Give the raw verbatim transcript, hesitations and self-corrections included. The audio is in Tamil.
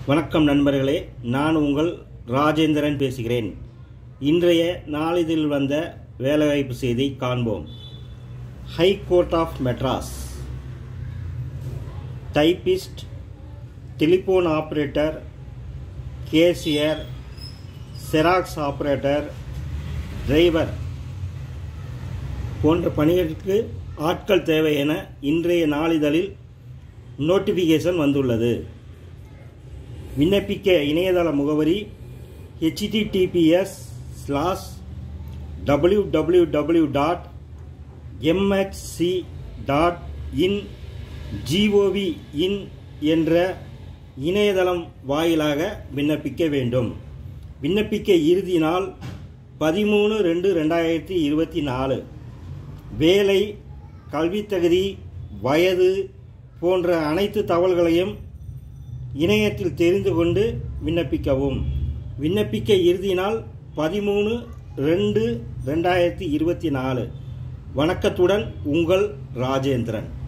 வணக்கம் நண்பர்களே, நான் உங்கள் ராஜேந்திரன் பேசுகிறேன். இன்றைய நாளிதழில் வந்த வேலைவாய்ப்பு செய்தி காண்போம். High court of Madras typist, telephone operator, cashier, xerox operator, driver போன்ற பணிகளுக்கு ஆட்கள் தேவை என இன்றைய நாளிதழில் நோட்டிஃபிகேஷன் வந்துள்ளது. விண்ணப்பிக்க இணையதள முகவரி H T T P S slash W W W dot M H C dot in GOV in என்ற இணையதளம் வாயிலாக விண்ணப்பிக்க வேண்டும். விண்ணப்பிக்க இறுதி நாள் பதிமூணு ரெண்டு ரெண்டாயிரத்தி இருபத்தி நாலு. வேலை, கல்வித்தகுதி, வயது போன்ற அனைத்து தகவல்களையும் இணையத்தில் தெரிந்து கொண்டு விண்ணப்பிக்கவும். விண்ணப்பிக்க இறுதி நாள் பதிமூணு ரெண்டு ரெண்டாயிரத்தி இருபத்தி நாலு. வணக்கத்துடன் உங்கள் ராஜேந்திரன்.